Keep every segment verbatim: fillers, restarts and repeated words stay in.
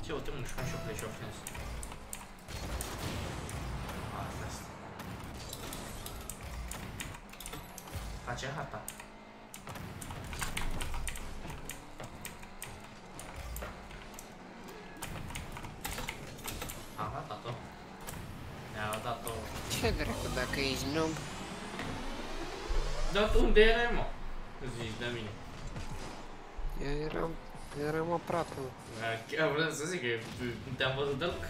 Ce, uite, mă, jucam și eu Clash of Clans. Asta este. Face harta. Am dat-o. Mi-au dat-o. Ce dracu, dacă ești noob? Dar tu unde erai, mă? Zici de mine. Eu eram, eram aproape, mă. Chiar vreau să zic că nu te-am văzut deloc.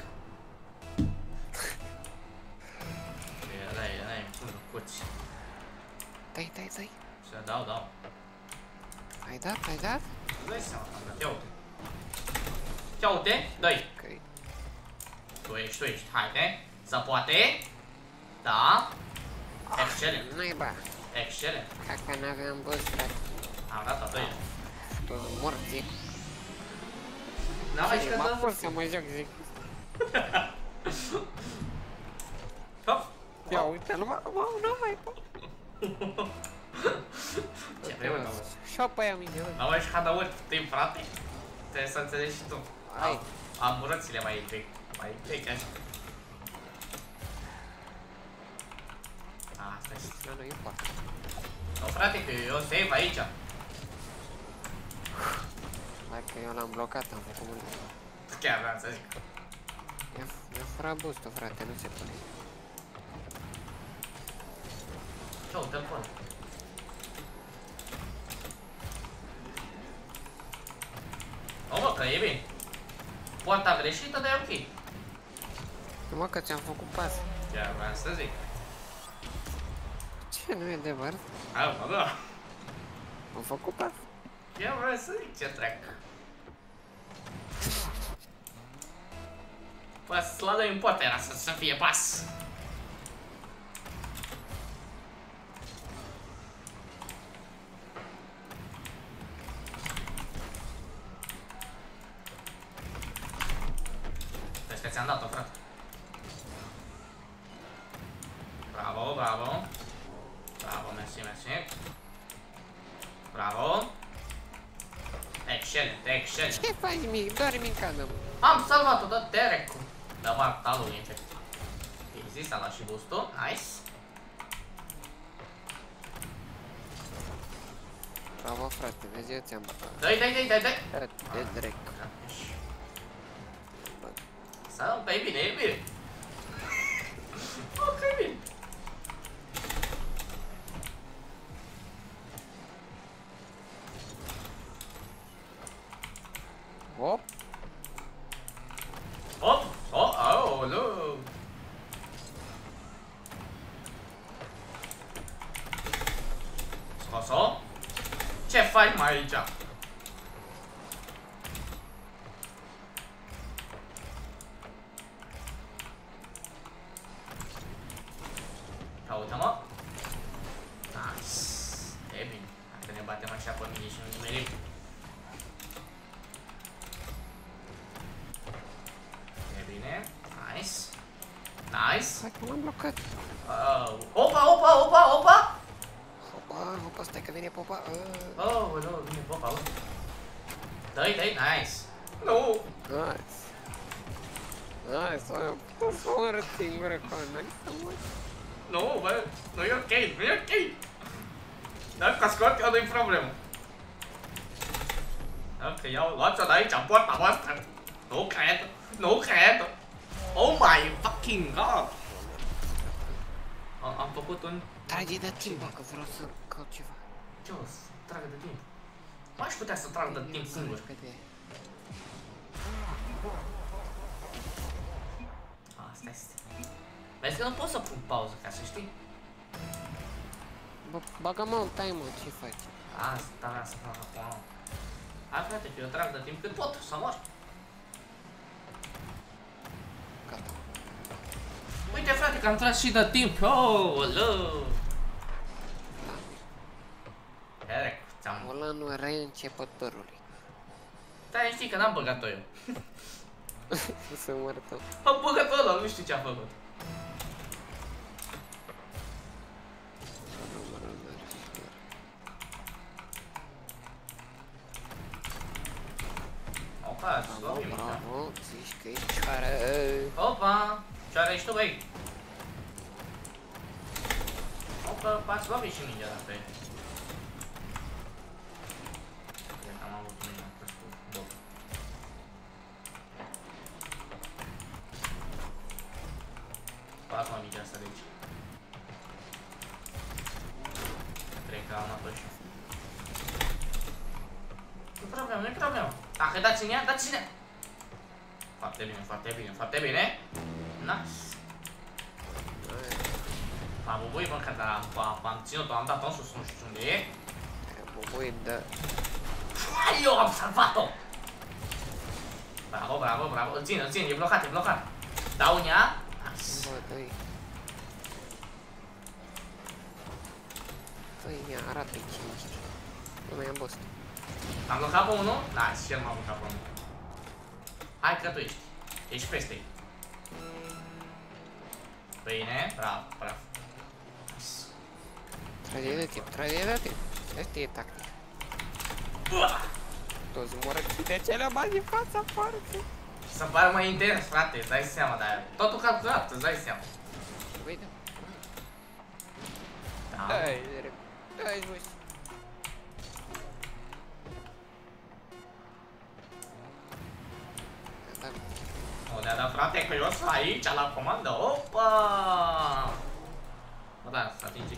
Erai, erai, cum nu coci. Dai, dai, dai. Să dau, dau. Ai dat, ai dat? Îți dai seama, am dat, ia uite. Ia uite, dă-i. Ok. Tu ești, tu ești, haide. Să poate. Da. Excelent. Nu-i ba. Excelent. Caca n-aveam băzi, frate. Am dat toată ea. Tu mor, zic. N-am mai jucat, M-a da? pus să mă joc, zic. Hop. Ia uite, nu mă, nu mai pot. Ce vrei, mă, auzi? Și-o pe aia mine, N-am mai jucat de mult timp, frate. Trebuie să înțelegi și tu. Hai. Am burățile mai vechi. Mai vechi, așa. Asta este. Nu, nu, e foarte. Nu, frate, că eu save aici. Dacă eu l-am blocat, am făcut mult. Chiar vreau să zic. Mi-a furat boost-ul, frate, nu se pune. Ce, uite-l pe ăla. Nu, mă, că e bine. Poarta greșită, dar e ok. Nu, mă, că ți-am făcut pas. Chiar vreau să zic. Ce, nu e adevărat? Hai, mă, da. Am făcut pas. Chiar vreau să zic ce trec. Pas, la doi în poate era să, să fie pas. Vezi că ți-am dat-o, frate. Bravo, bravo. Bravo, mersi, mersi. Bravo. Excelent, excelent. Ce faci, mic? Dormi în cadă, mă. Am salvat-o, dă Derek-ul. Dă marta lui efectiv. Easy, s-a luat și boost-ul. Nice. Bravo, frate, vezi, eu ți-am băgat. Dă-i, dă-i, dă-i, dă-i, dă-i. De drept. Să, e bine, e bine. Ok, bine. Hop. Hop, oh, oh, nu. Scos-o. Ce faci mai aici? Ia uite-mă. Nice. E bine. Dacă ne batem așa pe mine și nu nimerim. E bine. Nice. Nice. Hai că m-am blocat. Uh, opa, opa, opa, opa. Hopa, hopa, stai că vine popa. Uh. Oh, nu, vine popa, uite. Dă-i, dă-i, nice. Nu. Nice. Nice, am putut să mă arăt singură cu noi să mă... Nu, bă, nu e ok, nu e ok. Dacă scot, eu nu-i problemă. Dacă iau, luați-o de aici, în poarta voastră. Nu cred, nu cred. Oh my fucking god. Am, am făcut un... Trage de timp, că vreau să caut ceva. Ce o să tragă de timp? Nu aș putea să trag de timp singur. Asta este. Vezi că nu pot să pun pauză, ca să știi. Bă, bagă-mă un timer, ce faci? Asta vreau să fac acum. Hai, frate, că eu trag de timp cât pot, să mor. Gata. Uite, frate, că am tras și de timp. Oh, lă. Derek, ți-am... Volanul reîncepătorului. Stai, știi că n-am băgat-o eu. Să mărtă. Am băgat-o ăla, nu știu ce a făcut. Ok, Opa, Bravo, slobim mingea. bravo, zici că ești cioară. Opa, cioară ești tu, băi. Opa, pați lovi și mingea asta pe. Cred că am avut mingea, am crescut bot. Pați mă mingea asta de aici. Cred că am apășit. Nu-i problemă, nu-i problemă. Dacă dați în ea, dați în ea. Foarte bine, foarte bine, foarte bine. Nice. Am bubui, mă, că am ținut-o, am dat-o în sus, nu știu unde e. Bubui, da. Eu am salvat-o! Bravo, bravo, bravo. Îl țin, îl țin, e blocat, e blocat. Dau în ea. Bă, dă-i. Dă-i în ea, arată-i cine ești. Nu mai am bost. Am blocat pe unul? Nice, și el m-a blocat pe unul. Hai că tu ești. Ești peste ei. Bine, bravo, bravo. Trage de timp, trage de timp. Asta e tactic. Toți mor de cele mai din fața foarte. Să-mi pare mai intens, frate, îți dai seama de aia. Totul calculat, îți dai seama. Uite. Da. Dai, dai jos. O, ne-a dat, frate, că eu sunt aici, la comandă. Opa! Bă, da, să atinge.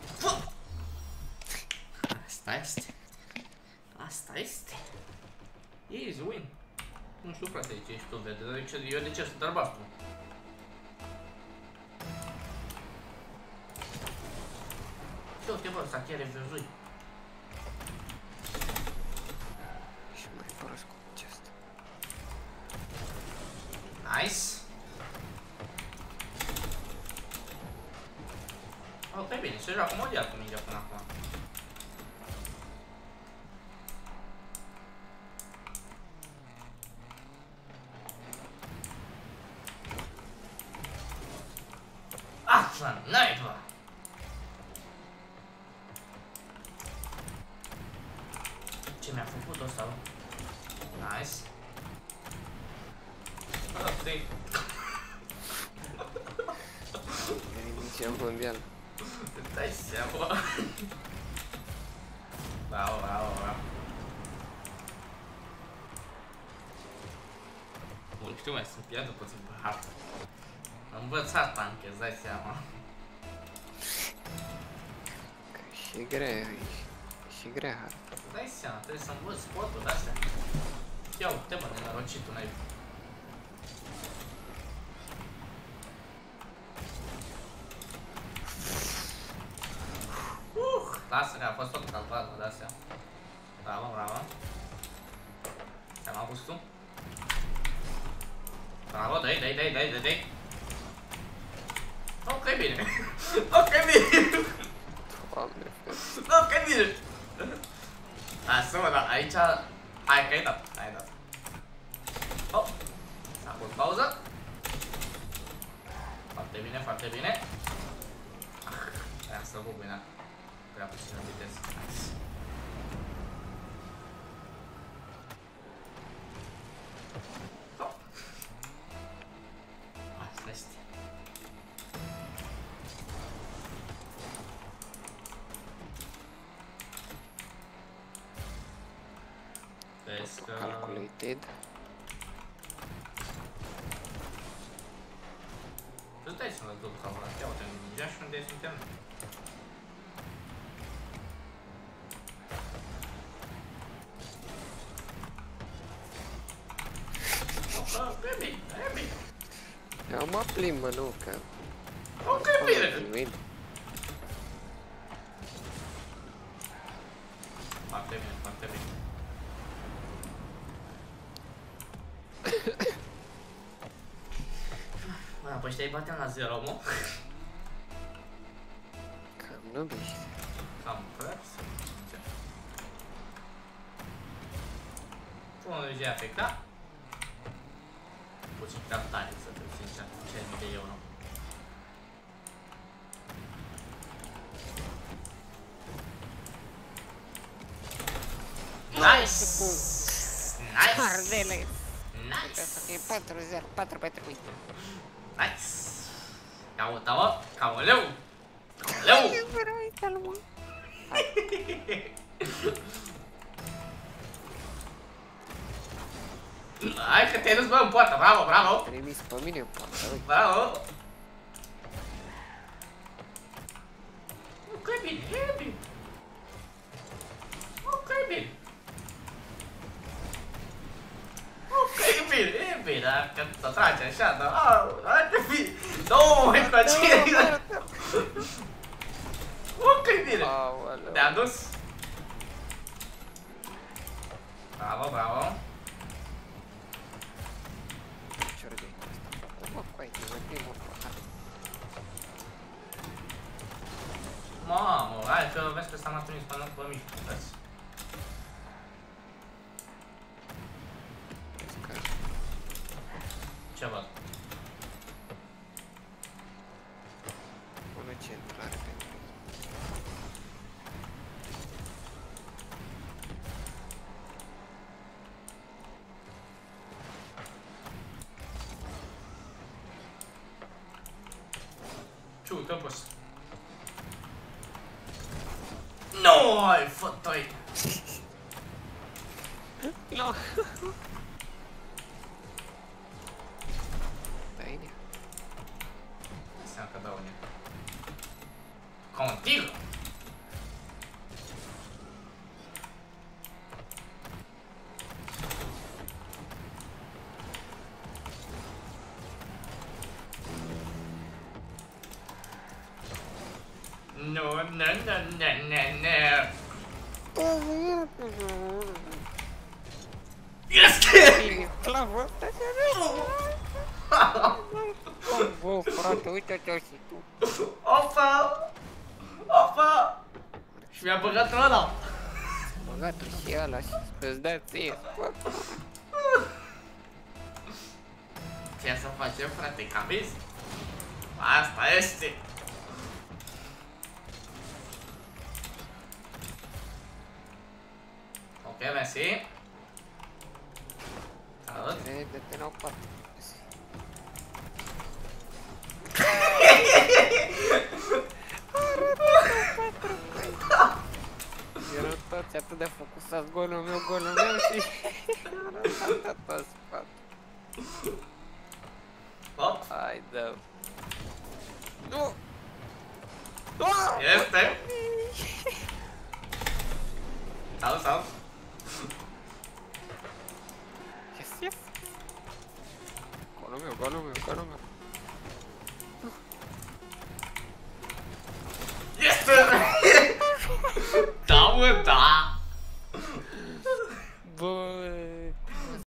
Asta este. Asta este. Easy win. Nu știu, frate, de ce ești tu verde, dar de ce, eu de ce sunt albastru? Ce uite, bă, ăsta chiar e văzui. Și mai fără scop ce asta. Nice. Ok, bine, se joacă mondial cu mingea până acum. Așa, naiba! Ce mi-a făcut ăsta, bă? Nice. Ok. E nici în mondial. Îți dai seama. Bravo, bravo, bravo. Bun, știu mai sunt pierdut puțin pe hartă. Am învățat tanke, îți dai seama. Că și grea aici. Și grea harta. Îți dai seama, trebuie să învăț spotul de-astea. Ia uite, mă, nenorocitul n-ai. Uh, lasă că a fost tot calculat, mă, de-astea. Bravo, bravo. Te-am apus tu? Bravo, dai, dai, dai, dai, dai, dai. Ok, bine. Ok, bine. Doamne, fel. Ok, bine. Lasă, mă, dar aici... Hai că ai dat, ai dat. Hop. S-a pus pauză. Foarte bine, foarte bine. Ah, aia să vă bine. Prea puțin în viteză. Nice. Hop. Asta este. Vezi că... Calculated. Tu stai să-mi duc calculat. Ia uite, ia și unde suntem. Ok, bine, e bine. Eu mă plimbă, nu, că... Ok, bine. Foarte bine, foarte bine. Bă, apoi ăștia îi batem la zero, mă. Cam nu biști. Cam fără să zice. Unul de afectat. Puțin cam tare, să fiu sincer, ce mii de euro. Nice! Nice! Cardele! Nice. patru zero, patru pentru mine. Nice. Caută-mă, cauleu. Cauleu. Uite-l, mă. Hai că te-ai dus, bă, în poartă. Bravo, bravo. Trimis pe mine în poartă, uite. Bravo. Ok, bine, e bine. Ok, bine. Ok, bine, e bine, dacă să tragi așa, dar... Hai că bine. Două, mai cu aceea. Ok, bine. Te-am dus. Bravo, bravo. Ce-ori de asta? Cum mă coai, mă primul pahar. Mamă, hai că vezi că s-a trimis până pe mici, uitați. Ce văd? Bună centrare pentru Ce uite pus? Nu, ai fătoi! No! Bine. Înseamnă că dau unii. Contigo! No, no, no, no, no, no. Este! Clavă ăsta se Bă, frate, uite-te-o și tu. Opa! Opa! Și mi-a băgat ăla! Băgat-o și ăla și să-ți dea ție. Ce să facem, frate, că am vist? Asta este! Ok, mersi. Salut! Crede-te, n-au parte. Erau toți atât de focusați, golul meu, golul meu și am arătat tot în spate. Hop! Hai, dă. Nu! Este! Salut, salut! Yes, yes! Golul meu, golul meu, golul meu. Este! Da, mă, da!